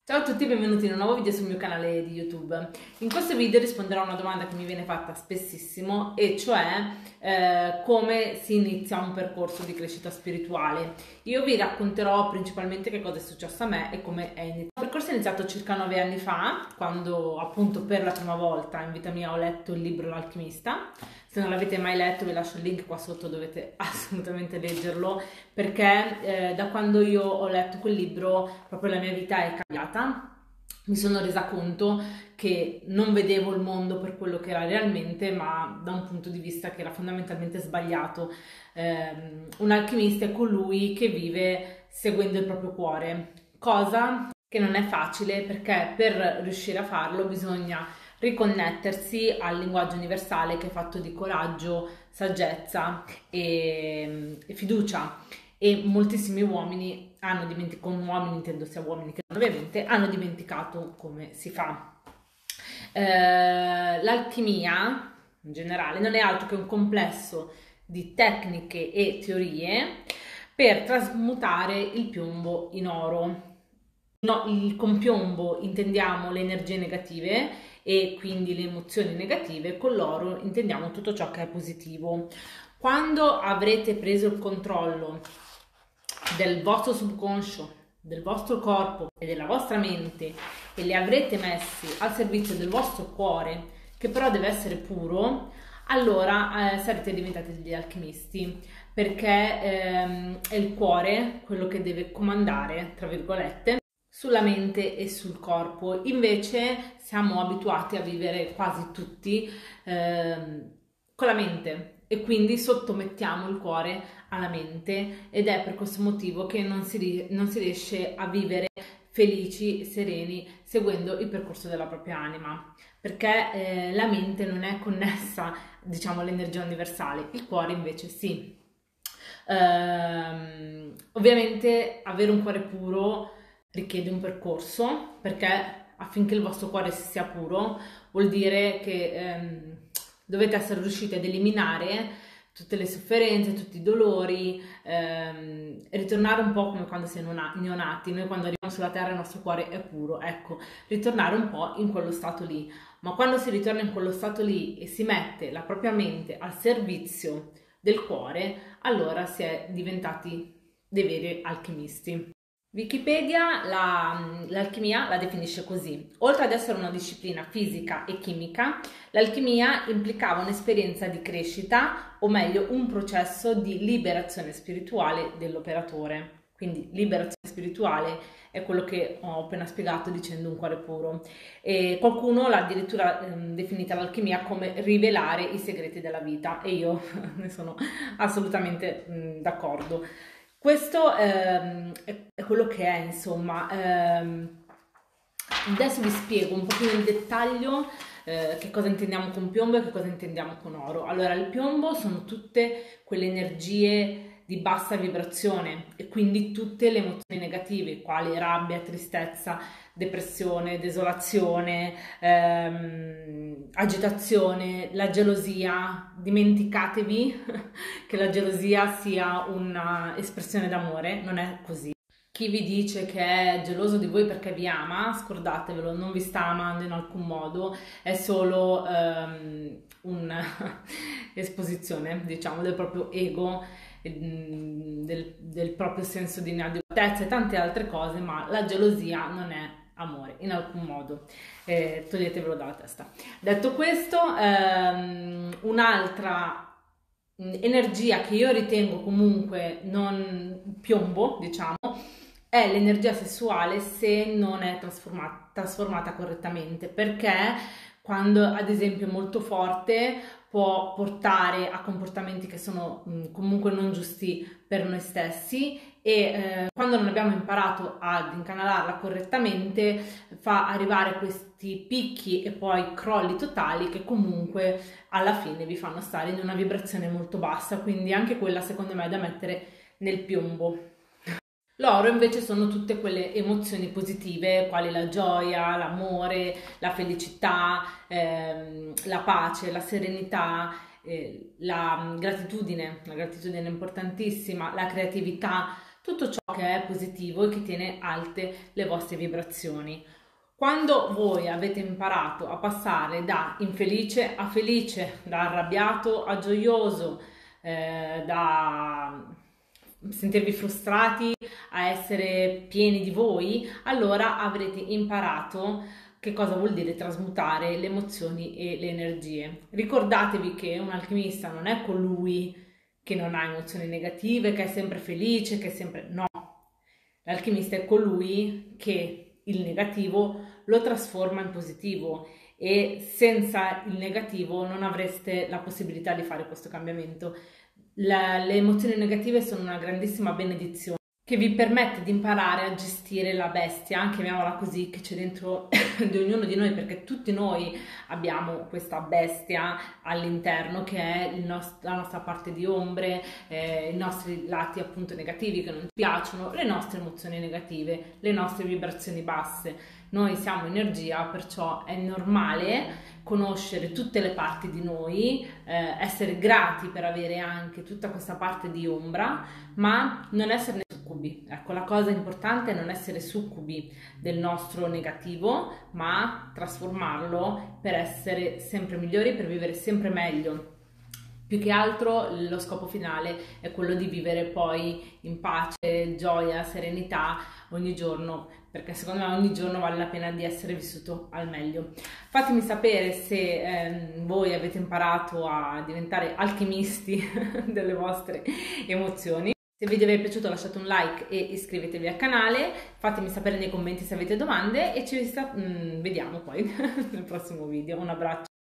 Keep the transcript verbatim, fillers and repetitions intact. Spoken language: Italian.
Ciao a tutti, benvenuti in un nuovo video sul mio canale di YouTube. In questo video risponderò a una domanda che mi viene fatta spessissimo, e cioè eh, come si inizia un percorso di crescita spirituale. Io vi racconterò principalmente che cosa è successo a me e come è iniziato. Il percorso è iniziato circa nove anni fa, quando appunto per la prima volta in vita mia ho letto il libro L'Alchimista. Se non l'avete mai letto vi lascio il link qua sotto, dovete assolutamente leggerlo, perché eh, da quando io ho letto quel libro proprio la mia vita è cambiata. Mi sono resa conto che non vedevo il mondo per quello che era realmente, ma da un punto di vista che era fondamentalmente sbagliato. Eh, un alchimista è colui che vive seguendo il proprio cuore, cosa che non è facile, perché per riuscire a farlo bisogna riconnettersi al linguaggio universale, che è fatto di coraggio, saggezza e, e fiducia. E moltissimi uomini hanno dimenticato, con uomini intendo sia uomini che non ovviamente, hanno dimenticato come si fa. Eh, l'alchimia in generale non è altro che un complesso di tecniche e teorie per trasmutare il piombo in oro. No, il, con piombo intendiamo le energie negative e quindi le emozioni negative, con l'oro intendiamo tutto ciò che è positivo. Quando avrete preso il controllo del vostro subconscio, del vostro corpo e della vostra mente e li avrete messi al servizio del vostro cuore, che però deve essere puro, allora eh, sarete diventati degli alchimisti, perché ehm, è il cuore quello che deve comandare, tra virgolette, sulla mente e sul corpo. Invece siamo abituati a vivere quasi tutti ehm, con la mente, e quindi sottomettiamo il cuore alla mente, ed è per questo motivo che non si, non si riesce a vivere felici, sereni, seguendo il percorso della propria anima, perché eh, la mente non è connessa, diciamo, all'energia universale, il cuore invece sì. Ehm, ovviamente avere un cuore puro richiede un percorso, perché affinché il vostro cuore sia puro vuol dire che ehm, dovete essere riusciti ad eliminare tutte le sofferenze, tutti i dolori, ehm, ritornare un po' come quando si è neonati. Noi quando arriviamo sulla terra il nostro cuore è puro, ecco, ritornare un po' in quello stato lì. Ma quando si ritorna in quello stato lì e si mette la propria mente al servizio del cuore, allora si è diventati dei veri alchimisti. Wikipedia l'alchimia la definisce così: oltre ad essere una disciplina fisica e chimica, l'alchimia implicava un'esperienza di crescita, o meglio un processo di liberazione spirituale dell'operatore. Quindi liberazione spirituale è quello che ho appena spiegato dicendo un cuore puro. E qualcuno l'ha addirittura eh, definita l'alchimia come rivelare i segreti della vita, e io ne sono assolutamente mh, d'accordo. Questo ehm, è, è quello che è, insomma. Ehm, adesso vi spiego un po' più nel dettaglio eh, che cosa intendiamo con piombo e che cosa intendiamo con oro. Allora, il piombo sono tutte quelle energie di bassa vibrazione, e quindi tutte le emozioni negative, quali rabbia, tristezza, depressione, desolazione, ehm, agitazione, la gelosia. Dimenticatevi che la gelosia sia un'espressione d'amore, non è così. Chi vi dice che è geloso di voi perché vi ama, scordatevelo, non vi sta amando in alcun modo, è solo um, un'esposizione, diciamo, del proprio ego, del, del proprio senso di inadeguatezza e tante altre cose, ma la gelosia non è amore in alcun modo, eh, toglietevelo dalla testa. Detto questo, ehm, un'altra energia che io ritengo comunque non piombo, diciamo, è l'energia sessuale, se non è trasformata, trasformata correttamente, perché quando ad esempio è molto forte può portare a comportamenti che sono mh, comunque non giusti per noi stessi, e eh, quando non abbiamo imparato ad incanalarla correttamente fa arrivare questi picchi e poi crolli totali che comunque alla fine vi fanno stare in una vibrazione molto bassa, quindi anche quella secondo me è da mettere nel piombo. L'oro invece sono tutte quelle emozioni positive, quali la gioia, l'amore, la felicità, ehm, la pace, la serenità, eh, la gratitudine, la gratitudine è importantissima, la creatività. tutto ciò che è positivo e che tiene alte le vostre vibrazioni. Quando voi avete imparato a passare da infelice a felice, da arrabbiato a gioioso, eh, da sentirvi frustrati a essere pieni di voi, allora avrete imparato che cosa vuol dire trasmutare le emozioni e le energie. Ricordatevi che un alchimista non è colui che non ha emozioni negative, che è sempre felice, che è sempre... No, l'alchimista è colui che il negativo lo trasforma in positivo, e senza il negativo non avreste la possibilità di fare questo cambiamento. La, le emozioni negative sono una grandissima benedizione che vi permette di imparare a gestire la bestia, chiamiamola così, che c'è dentro di ognuno di noi, perché tutti noi abbiamo questa bestia all'interno che è il nost- la nostra parte di ombre, eh, i nostri lati appunto negativi che non ci piacciono, le nostre emozioni negative, le nostre vibrazioni basse. Noi siamo energia, perciò è normale conoscere tutte le parti di noi, eh, essere grati per avere anche tutta questa parte di ombra, ma non esserne succubi. Ecco, la cosa importante è non essere succubi del nostro negativo, ma trasformarlo per essere sempre migliori, per vivere sempre meglio. Più che altro lo scopo finale è quello di vivere poi in pace, gioia, serenità ogni giorno, perché secondo me ogni giorno vale la pena di essere vissuto al meglio. Fatemi sapere se ehm, voi avete imparato a diventare alchimisti delle vostre emozioni. Se il video vi è piaciuto lasciate un like e iscrivetevi al canale, fatemi sapere nei commenti se avete domande e ci sta- mm, vediamo poi nel prossimo video. Un abbraccio.